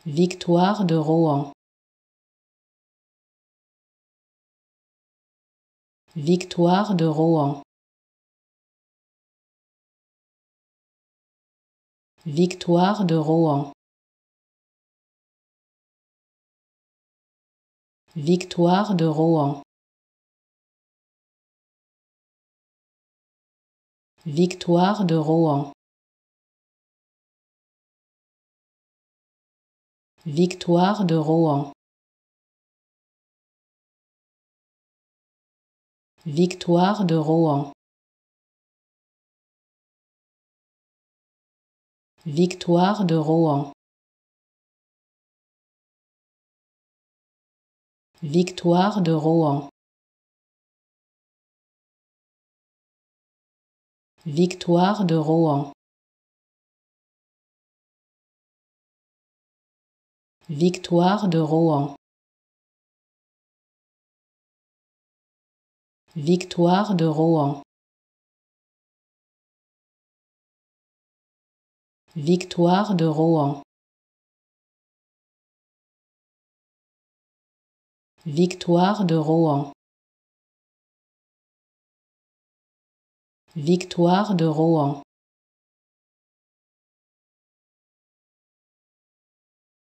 Victoire de Rohan. Victoire de Rohan. Victoire de Rohan. Victoire de Rohan. Victoire de Rohan. Victoire de Rohan. Victoire de Rohan. Victoire de Rohan. Victoire de Rohan. Victoire de Rohan. Victoire de Rohan. Victoire de Rohan. Victoire de Rohan. Victoire de Rohan. Victoire de Rohan.